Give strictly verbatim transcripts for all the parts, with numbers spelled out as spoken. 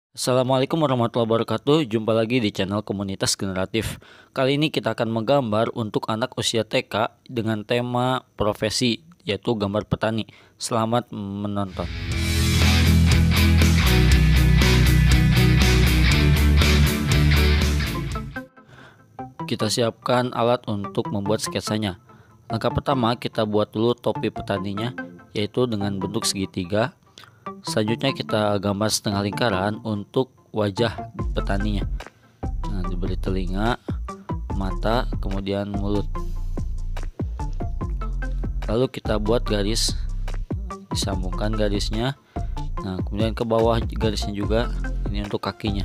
Assalamualaikum warahmatullahi wabarakatuh. Jumpa lagi di channel Komunitas Generatif. Kali ini kita akan menggambar untuk anak usia T K dengan tema profesi, yaitu gambar petani. Selamat menonton. Kita siapkan alat untuk membuat sketsanya. Langkah pertama, kita buat dulu topi petaninya, yaitu dengan bentuk segitiga. Selanjutnya kita gambar setengah lingkaran untuk wajah petaninya. Nah, diberi telinga, mata, kemudian mulut. Lalu kita buat garis, disambungkan garisnya. Nah, kemudian ke bawah garisnya juga. Ini untuk kakinya.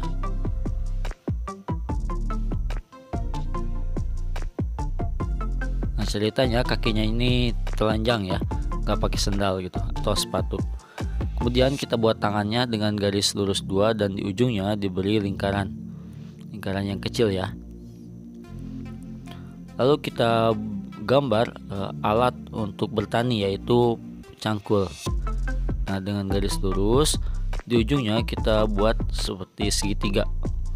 Nah, ceritanya kakinya ini telanjang ya, nggak pakai sendal gitu atau sepatu. Kemudian kita buat tangannya dengan garis lurus dua dan di ujungnya diberi lingkaran lingkaran yang kecil ya. Lalu kita gambar e, alat untuk bertani, yaitu cangkul. Nah, dengan garis lurus di ujungnya kita buat seperti segitiga.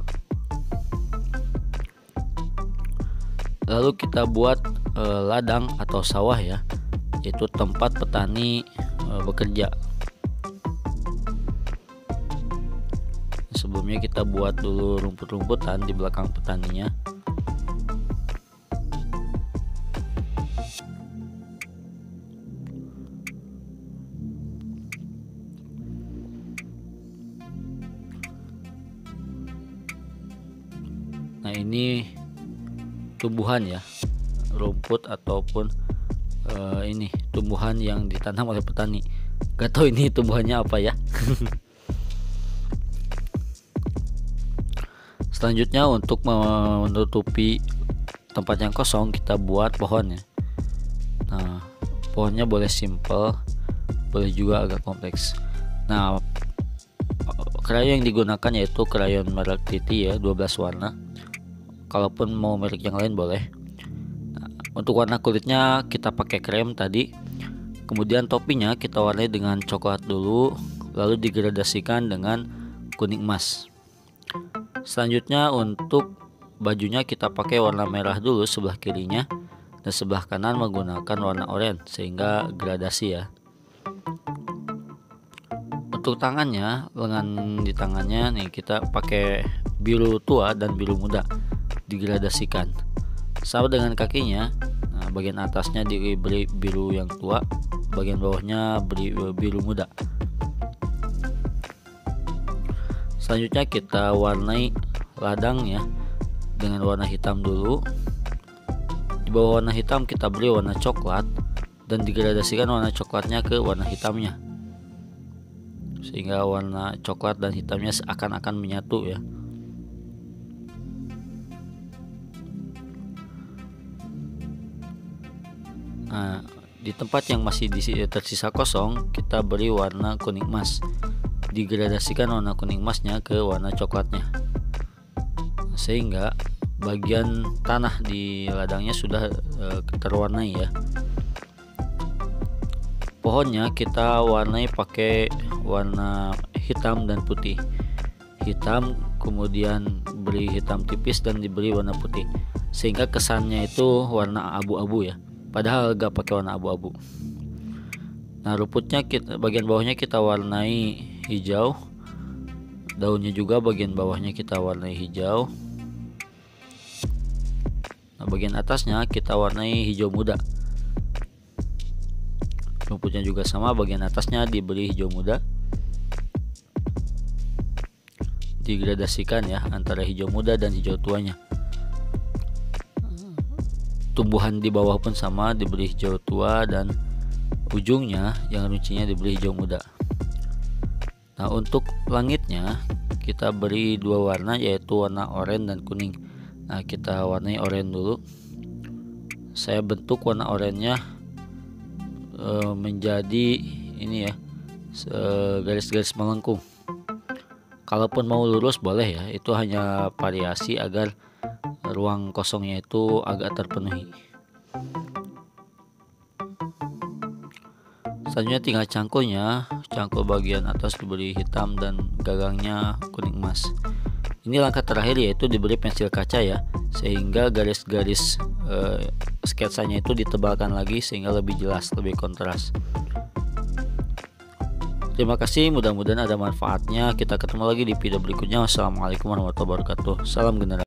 Lalu kita buat e, ladang atau sawah ya, yaitu tempat petani e, bekerja. Sebelumnya kita buat dulu rumput-rumputan di belakang petaninya. Nah, ini tumbuhan ya, rumput ataupun uh, ini tumbuhan yang ditanam oleh petani. Gak tahu ini tumbuhannya apa ya. Selanjutnya untuk menutupi tempat yang kosong kita buat pohon ya. Nah, pohonnya boleh simple, boleh juga agak kompleks. Nah, krayon yang digunakan yaitu krayon merek Titi ya, dua belas warna. Kalaupun mau merek yang lain boleh. Nah, untuk warna kulitnya kita pakai krem tadi. Kemudian topinya kita warnai dengan coklat dulu, lalu digradasikan dengan kuning emas. Selanjutnya untuk bajunya kita pakai warna merah dulu sebelah kirinya, dan sebelah kanan menggunakan warna oranye sehingga gradasi ya. Untuk tangannya, lengan di tangannya nih kita pakai biru tua dan biru muda, digradasikan. Sama dengan kakinya. Nah, bagian atasnya diberi biru yang tua, bagian bawahnya beri biru muda. Selanjutnya kita warnai ladang ya dengan warna hitam dulu. Di bawah warna hitam kita beri warna coklat dan digradasikan warna coklatnya ke warna hitamnya, sehingga warna coklat dan hitamnya seakan-akan menyatu ya. Nah, di tempat yang masih tersisa kosong kita beri warna kuning emas, digradasikan warna kuning emasnya ke warna coklatnya, sehingga bagian tanah di ladangnya sudah e, terwarnai ya. Pohonnya kita warnai pakai warna hitam dan putih. Hitam kemudian beri hitam tipis dan diberi warna putih, sehingga kesannya itu warna abu-abu ya, padahal gak pakai warna abu-abu. Nah, rumputnya kita, bagian bawahnya kita warnai hijau, daunnya juga bagian bawahnya kita warnai hijau. Nah, bagian atasnya kita warnai hijau muda. Rumputnya juga sama, bagian atasnya diberi hijau muda, digradasikan ya antara hijau muda dan hijau tuanya. Tumbuhan di bawah pun sama, diberi hijau tua dan ujungnya yang runcinya diberi hijau muda. Nah, untuk langitnya kita beri dua warna, yaitu warna oranye dan kuning. Nah, kita warnai oranye dulu. Saya bentuk warna oranye e, menjadi ini ya, garis-garis melengkung. Kalaupun mau lurus boleh ya, itu hanya variasi agar ruang kosongnya itu agak terpenuhi. Selanjutnya tinggal cangkulnya, cangkul bagian atas diberi hitam dan gagangnya kuning emas. Ini langkah terakhir, yaitu diberi pensil kaca ya, sehingga garis-garis eh, sketsanya itu ditebalkan lagi sehingga lebih jelas, lebih kontras. Terima kasih, mudah-mudahan ada manfaatnya. Kita ketemu lagi di video berikutnya. Wassalamualaikum warahmatullahi wabarakatuh. Salam generasi.